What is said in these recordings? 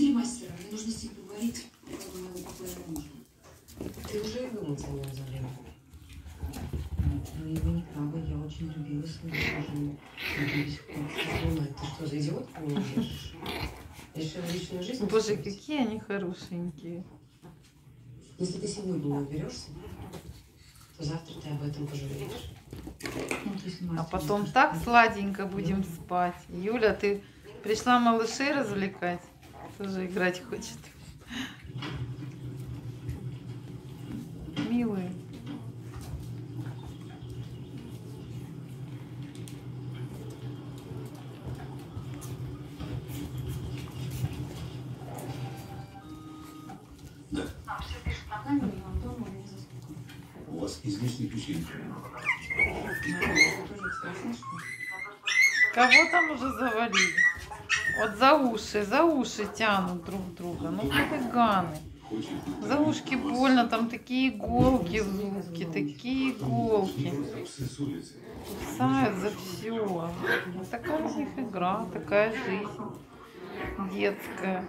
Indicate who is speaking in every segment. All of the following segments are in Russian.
Speaker 1: Разбуди мастера, мне нужно с ним поговорить по поводу моего покойного мужа.
Speaker 2: Ты уже думать о нем за время. Вы не правы, я очень любила свою жену. Я до сих пор думаю, ты что, за идиотку меня держишь? Решила личную жизнь?
Speaker 3: Боже, какие они хорошенькие.
Speaker 2: Если ты сегодня не уберешься, то завтра ты об этом пожалеешь.
Speaker 3: А потом так сладенько будем спать. Юля, ты пришла малышей развлекать? Тоже играть хочет. Милые.
Speaker 4: Да.
Speaker 1: Все пишет на камеру, я вам дома не заскучу.
Speaker 4: У вас излишний печенье.
Speaker 3: Кого там уже завалили? Вот за уши тянут друг друга. Ну, хулиганы. За ушки больно, там такие иголки в зубки, такие иголки. Кусают за все. Вот такая у них игра, такая жизнь детская,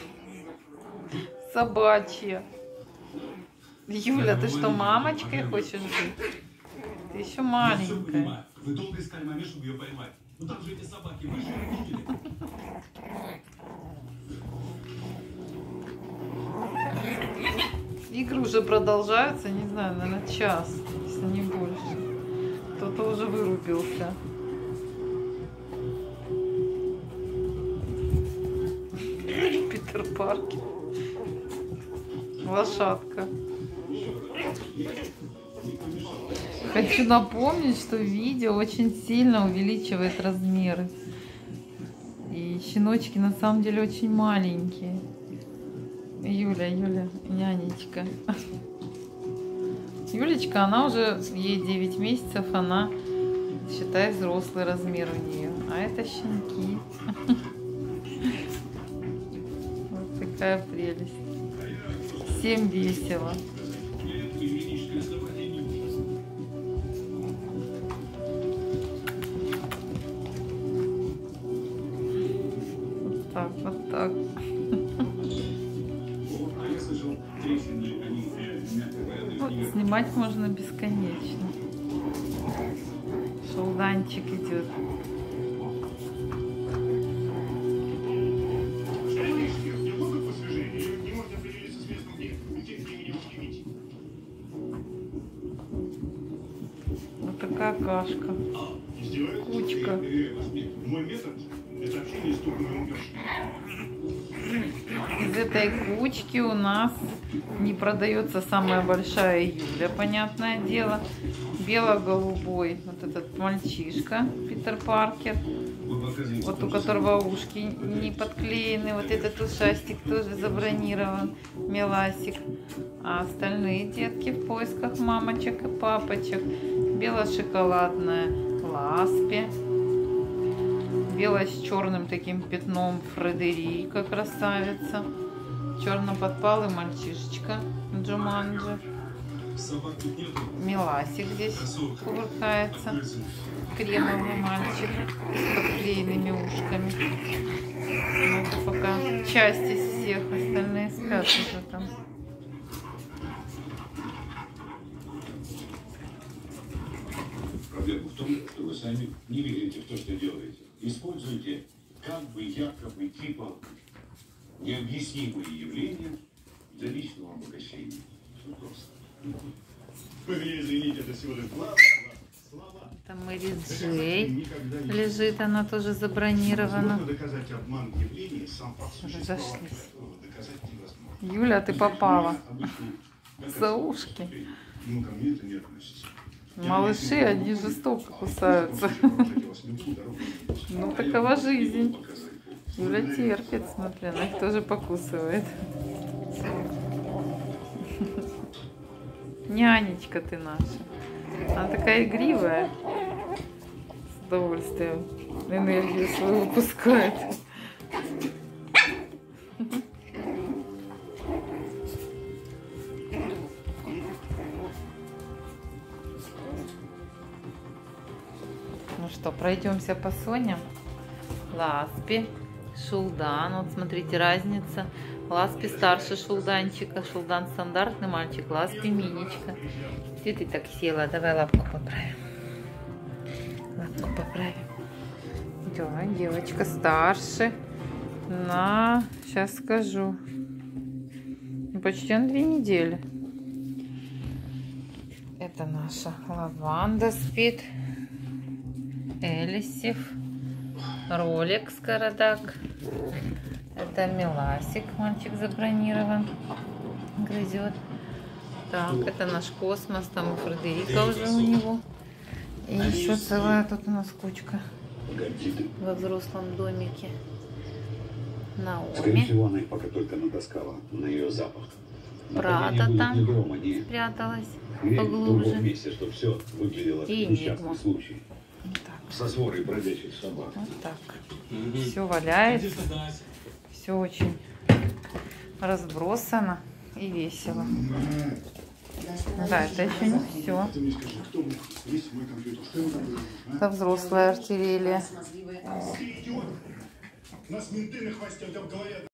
Speaker 3: собачья. Юля, ты что, мамочкой хочешь быть? Ты еще маленькая.
Speaker 4: Вы долго искали момент, чтобы ее поймать. Ну там же эти собаки, вы же их видели.
Speaker 3: Игры уже продолжаются, не знаю, наверное, час, если не больше. Кто-то уже вырубился. Питер Паркер. Лошадка. Хочу напомнить, что видео очень сильно увеличивает размеры. И щеночки на самом деле очень маленькие. Юля, нянечка. Юлечка, она уже, ей 9 месяцев, она, считай, взрослый размер у нее. А это щенки. Вот такая прелесть. Всем весело. Вот так, вот так. Вот, снимать можно бесконечно. Шелданчик идет. Вот такая кашка. Кучка.
Speaker 4: Мой метод – это общение с тухлым умершим.
Speaker 3: Из этой кучки у нас не продается самая большая Юля, понятное дело. Бело-голубой вот этот мальчишка Питер Паркер, вот у которого ушки не подклеены, вот этот ушастик тоже забронирован, меласик. А остальные детки в поисках мамочек и папочек. Бело-шоколадная Ласпи, белая с черным таким пятном Фредерика, красавица, черно-подпалый мальчишечка Джуманджи, Миласик здесь кувыркается, кремовый мальчик с подклеенными ушками. Ну, это пока часть из всех, остальные спят уже там.
Speaker 4: Проблема в том, что вы сами не верите в то, что делаете. Используйте как бы, якобы, типа необъяснимые явления для личного обогащения. Все просто. Вы меня извините, это всего лишь слова.
Speaker 3: Там Мэри Джей лежит, она тоже забронирована.
Speaker 4: Доказать обман явлений, сам факт существования
Speaker 3: Разошлись.
Speaker 4: которого доказать невозможно.
Speaker 3: Юля, ты попала за ушки.
Speaker 4: Ну, ко мне это не относится.
Speaker 3: Малыши, они жестоко кусаются. Ну, такова жизнь. Юля терпит, смотри, она их тоже покусывает. Нянечка ты наша. Она такая игривая. С удовольствием энергию свою выпускает. Ну что, пройдемся по Соням. Ласпи, Шулдан. Вот смотрите, разница. Ласпи старше шулданчика. Шулдан стандартный мальчик, Ласпи миничка. Где ты так села? Давай лапку поправим. Лапку поправим. Да, девочка старше. Сейчас скажу. Почти на 2 недели. Это наша лаванда спит. Элисив. Ролекс Карадак. Это Миласик. Мальчик забронирован. Грызет. Так, это наш космос. Там у Фредерика уже у него. И еще целая тут у нас кучка. Во взрослом домике.
Speaker 4: Скорее
Speaker 3: Наоми.
Speaker 4: всего, она их пока только натаскала на ее запах.
Speaker 3: Прада там
Speaker 4: дома, не
Speaker 3: спряталась
Speaker 4: в другом
Speaker 3: поглубже.
Speaker 4: месте, чтобы все выглядело как
Speaker 3: И
Speaker 4: несчастный
Speaker 3: Энигма.
Speaker 4: случай.
Speaker 3: Так,
Speaker 4: Со сворой бродячих собак.
Speaker 3: вот так. Все валяется. Все очень разбросано и весело. Да, это еще не все.
Speaker 4: Ты мне скажи, кто мог весь мой компьютер? Что ему там было?
Speaker 3: Это взрослая артиллерия.
Speaker 1: Смазливая.
Speaker 4: Ты идиот! Нас менты на хвосте, у тебя в голове